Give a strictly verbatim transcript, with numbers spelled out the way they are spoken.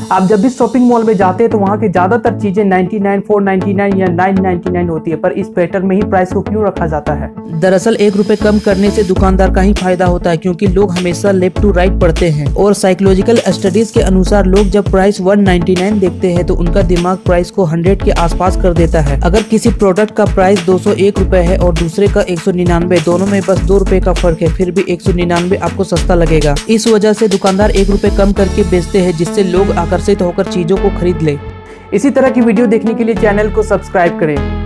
आप जब भी शॉपिंग मॉल में जाते हैं तो वहाँ की ज्यादातर चीजें निन्यानवे, चार सौ निन्यानवे या नौ सौ निन्यानवे होती है, पर इस पैटर्न में ही प्राइस को क्यों रखा जाता है? दरअसल एक रुपए कम करने से दुकानदार का ही फायदा होता है, क्योंकि लोग हमेशा लेफ्ट टू राइट पढ़ते हैं और साइकोलॉजिकल स्टडीज के अनुसार लोग जब प्राइस एक सौ निन्यानवे देखते हैं तो उनका दिमाग प्राइस को सौ के आसपास कर देता है। अगर किसी प्रोडक्ट का प्राइस दो सौ एक रुपए है और दूसरे का एक सौ निन्यानवे, दोनों में बस दो रुपए का फर्क है, फिर भी एक सौ निन्यानवे आपको सस्ता लगेगा। इस वजह से दुकानदार एक रुपए कम करके बेचते हैं, जिससे लोग आकर्षित होकर चीजों को खरीद ले। इसी तरह की वीडियो देखने के लिए चैनल को सब्सक्राइब करें।